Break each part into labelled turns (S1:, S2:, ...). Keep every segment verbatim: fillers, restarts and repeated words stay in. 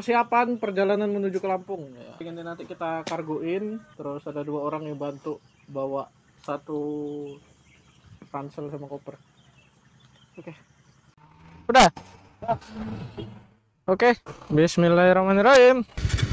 S1: persiapan perjalanan menuju ke Lampung. Ya. Ini nanti kita kargoin, terus ada dua orang yang bantu bawa satu ransel sama koper. Oke. Udah. Oke, bismillahirrahmanirrahim.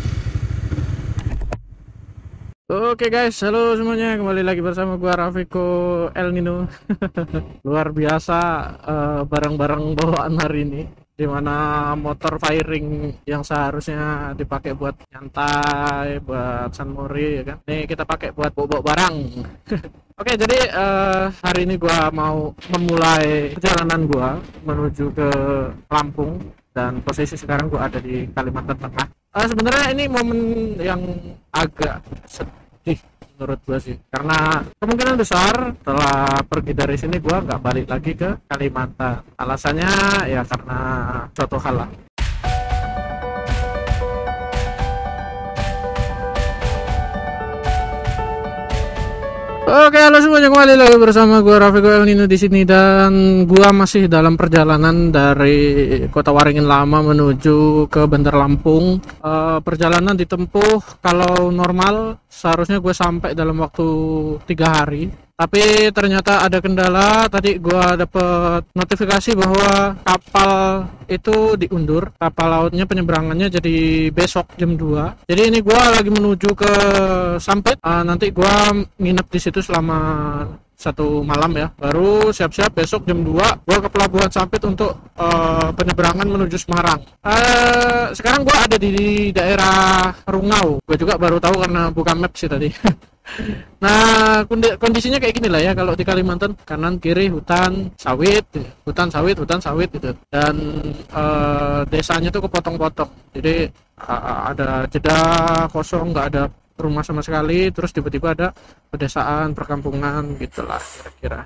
S1: Oke guys, halo semuanya, kembali lagi bersama gua Rafiko El Nino. Luar biasa uh, barang-barang bawaan hari ini, dimana motor firing yang seharusnya dipakai buat nyantai, buat San Mori ya kan, nih kita pakai buat bawa barang. Oke, jadi uh, hari ini gua mau memulai perjalanan gua menuju ke Lampung, dan posisi sekarang gua ada di Kalimantan Tengah. Uh, sebenarnya ini momen yang agak sedih menurut gua sih, karena kemungkinan besar setelah pergi dari sini gua nggak balik lagi ke Kalimantan. Alasannya ya karena suatu hal lah. Oke, halo semuanya, kembali lagi bersama gua Rafiko El Nino di sini, dan gua masih dalam perjalanan dari Kota Waringin Lama menuju ke Bandar Lampung. Uh, perjalanan ditempuh kalau normal seharusnya gue sampai dalam waktu tiga hari. Tapi ternyata ada kendala. Tadi gua dapet notifikasi bahwa kapal itu diundur. Kapal lautnya penyeberangannya jadi besok jam dua. Jadi ini gua lagi menuju ke Sampit. Uh, nanti gua nginep di situ selama satu malam ya. Baru siap-siap besok jam dua gua ke Pelabuhan Sampit untuk uh, penyeberangan menuju Semarang. Uh, sekarang gua ada di daerah Rungau. Gua juga baru tahu karena buka map sih tadi. Nah, kondisinya kayak gini lah ya kalau di Kalimantan, kanan kiri hutan sawit, hutan sawit, hutan sawit gitu. Dan uh, desanya tuh kepotong-potong. Jadi uh, ada jeda kosong, nggak ada rumah sama sekali, terus tiba-tiba ada pedesaan, perkampungan gitulah kira-kira.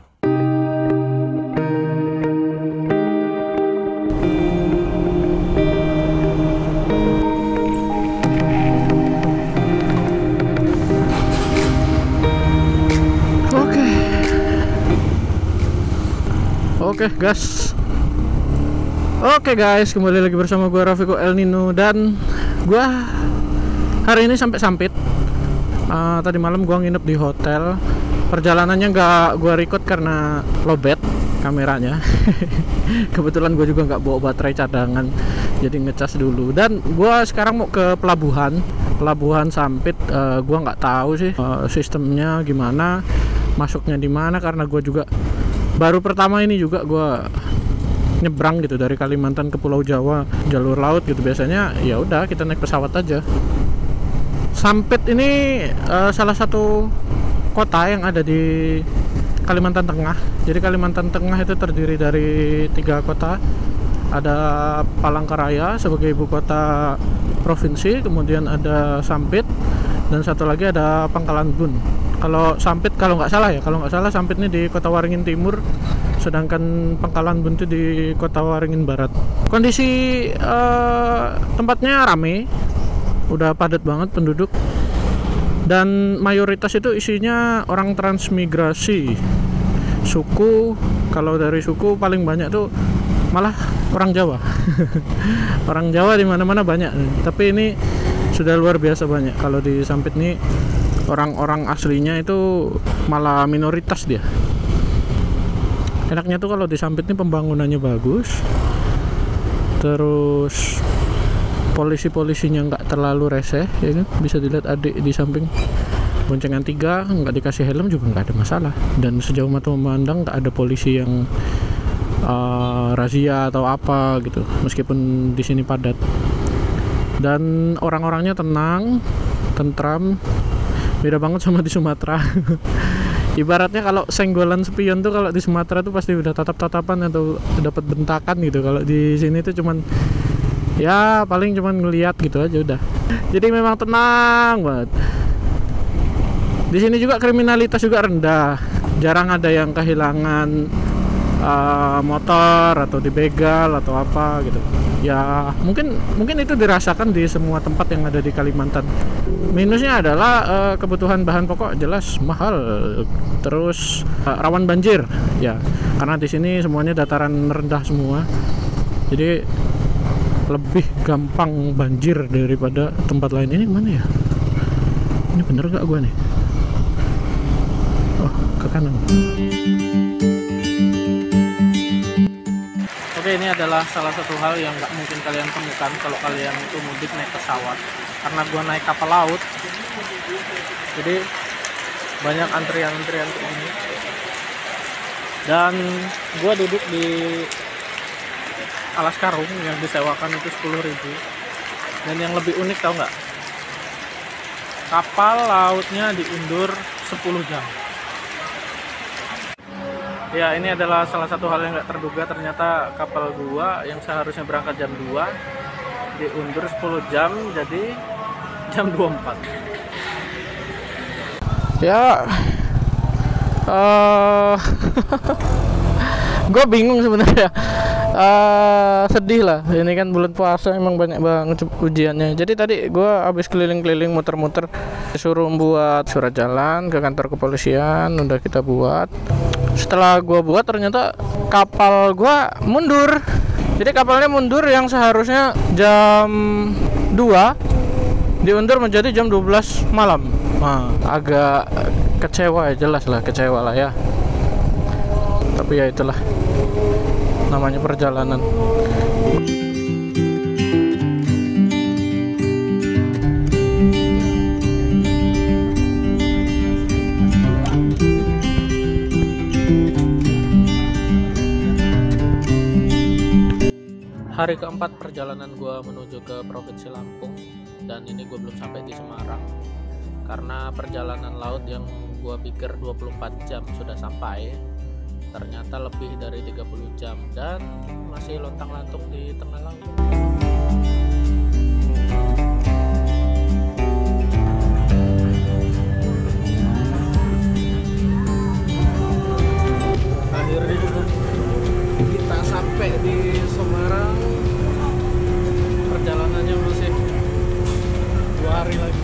S1: Oke okay, guys, oke okay, guys, kembali lagi bersama gue Rafiko El Nino, dan gue hari ini sampai Sampit. Uh, tadi malam gue nginep di hotel. Perjalanannya nggak gue record karena lowbat kameranya. Kebetulan gue juga nggak bawa baterai cadangan, jadi ngecas dulu. Dan gue sekarang mau ke pelabuhan, pelabuhan Sampit. Uh, gue nggak tahu sih uh, sistemnya gimana, masuknya di mana, karena gue juga baru pertama ini juga gue nyebrang gitu dari Kalimantan ke Pulau Jawa jalur laut gitu. Biasanya ya udah kita naik pesawat aja. Sampit ini uh, salah satu kota yang ada di Kalimantan Tengah. Jadi Kalimantan Tengah itu terdiri dari tiga kota. Ada Palangkaraya sebagai ibu kota provinsi, kemudian ada Sampit, dan satu lagi ada Pangkalan Bun. Kalau Sampit, kalau nggak salah ya, kalau nggak salah Sampit ini di Kota Waringin Timur, sedangkan Pangkalan Bun itu di Kota Waringin Barat. Kondisi uh, tempatnya rame, udah padat banget penduduk, dan mayoritas itu isinya orang transmigrasi suku. Kalau dari suku paling banyak tuh malah orang Jawa. Orang Jawa di mana-mana banyak, tapi ini sudah luar biasa banyak. Kalau di Sampit nih orang-orang aslinya itu malah minoritas dia. Enaknya tuh kalau di Sampit ini pembangunannya bagus, terus polisi-polisinya nggak terlalu reseh ya kan? Bisa dilihat adik di samping boncengan tiga, nggak dikasih helm juga nggak ada masalah. Dan sejauh mata memandang nggak ada polisi yang uh, razia atau apa gitu, meskipun di sini padat. Dan orang-orangnya tenang, tentram, beda banget sama di Sumatera. Ibaratnya kalau senggolan spion tuh kalau di Sumatera tuh pasti udah tatap-tatapan atau dapat bentakan gitu. Kalau di sini tuh cuman ya paling cuman ngeliat gitu aja udah. Jadi memang tenang banget. Di sini juga kriminalitas juga rendah. Jarang ada yang kehilangan uh, motor atau dibegal atau apa gitu. Ya mungkin mungkin itu dirasakan di semua tempat yang ada di Kalimantan. Minusnya adalah uh, kebutuhan bahan pokok jelas mahal, terus uh, rawan banjir ya, karena di sini semuanya dataran rendah semua. Jadi lebih gampang banjir daripada tempat lain. Ini mana ya? Ini bener gak gua nih? Oh, ke kanan. Oke, ini adalah salah satu hal yang nggak mungkin kalian temukan kalau kalian itu mudik naik pesawat. Karena gua naik kapal laut, jadi banyak antrian-antrian kayak gini. Dan gua duduk di alas karung yang disewakan itu sepuluh ribu. Dan yang lebih unik tau nggak? Kapal lautnya diundur sepuluh jam. Ya, ini adalah salah satu hal yang nggak terduga. Ternyata kapal gua yang seharusnya berangkat jam dua diundur sepuluh jam, jadi jam dua puluh empat. Ya, uh, gue bingung sebenarnya. Uh, sedih lah, ini kan bulan puasa emang banyak banget ujiannya. Jadi tadi gue habis keliling-keliling muter-muter, disuruh buat surat jalan ke kantor kepolisian, udah kita buat. Setelah gue buat ternyata kapal gue mundur. Jadi kapalnya mundur yang seharusnya jam dua diundur menjadi jam dua belas malam. Nah, agak kecewa ya, jelas lah kecewa lah ya. Tapi ya itulah namanya perjalanan. Hari keempat perjalanan gua menuju ke Provinsi Lampung, dan ini gue belum sampai di Semarang karena perjalanan laut yang gue pikir dua puluh empat jam sudah sampai, ternyata lebih dari tiga puluh jam dan masih lontang-lantung di tengah laut. Akhirnya kita sampai di Semarang. Perjalanannya masih dua hari lagi.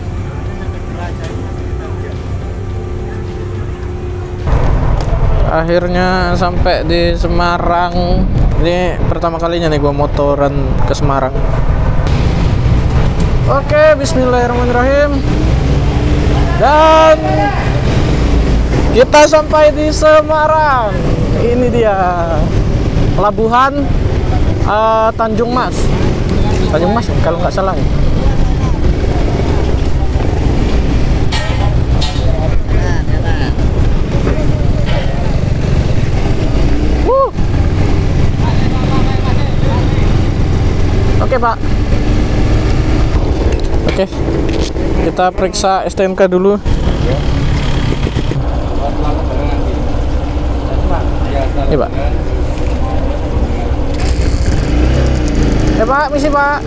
S1: Akhirnya sampai di Semarang. Ini pertama kalinya nih gua motoran ke Semarang. Oke, bismillahirrahmanirrahim. Dan kita sampai di Semarang. Ini dia pelabuhan uh, Tanjung Mas. Tanjung Mas kalau nggak salah ya. Wuh. Oke Pak. Oke, kita periksa S T N K dulu. Iya Pak. Ya Pak, misi Pak.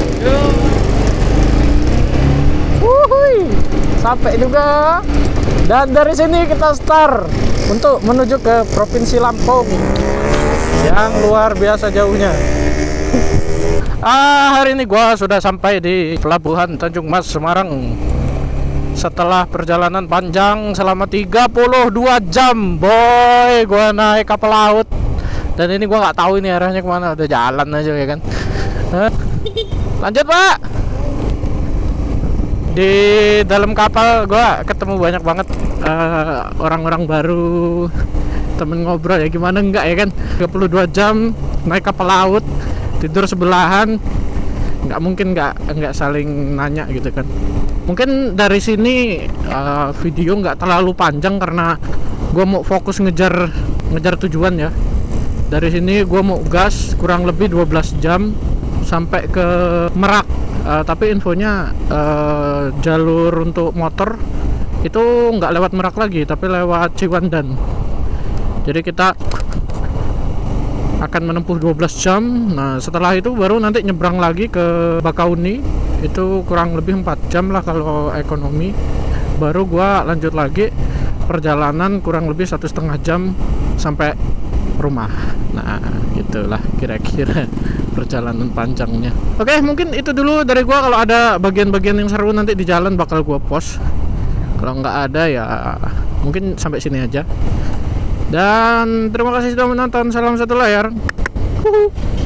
S1: Wuhui, sampai juga. Dan dari sini kita start untuk menuju ke Provinsi Lampung yang luar biasa jauhnya. Ah, hari ini gua sudah sampai di Pelabuhan Tanjung Mas Semarang. Setelah perjalanan panjang selama tiga puluh dua jam, boy, gua naik kapal laut. Dan ini gua nggak tahu ini arahnya kemana, udah jalan aja ya kan. Lanjut Pak. Di dalam kapal gua ketemu banyak banget orang-orang uh, baru, temen ngobrol ya gimana enggak ya kan. tiga puluh dua jam naik kapal laut, tidur sebelahan, nggak mungkin nggak nggak saling nanya gitu kan. Mungkin dari sini uh, video nggak terlalu panjang karena gua mau fokus ngejar ngejar tujuan ya. Dari sini gua mau gas kurang lebih dua belas jam sampai ke Merak, uh, tapi infonya uh, jalur untuk motor itu nggak lewat Merak lagi tapi lewat Ciwandan. Jadi kita akan menempuh dua belas jam. Nah setelah itu baru nanti nyebrang lagi ke Bakauni, itu kurang lebih empat jam lah kalau ekonomi. Baru gua lanjut lagi perjalanan kurang lebih satu setengah jam sampai rumah. Nah gitulah kira-kira perjalanan panjangnya. Oke, mungkin itu dulu dari gua. Kalau ada bagian-bagian yang seru nanti di jalan bakal gua post. Kalau nggak ada ya mungkin sampai sini aja. Dan terima kasih sudah menonton. Salam satu layar. Uhuh.